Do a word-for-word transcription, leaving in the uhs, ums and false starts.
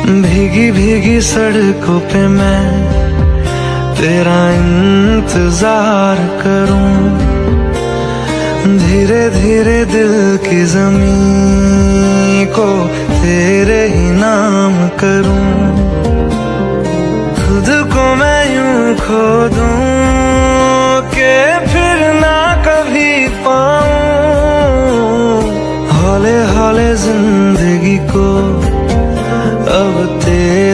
भीगी भीगी सड़कों पे मैं तेरा इंतजार करूं, धीरे धीरे दिल की ज़मीं को तेरे ही नाम करूं। खुद को मैं यूं खो दूं कि फिर ना कभी पाऊं, हौले हौले जिंदगी को अब तेरे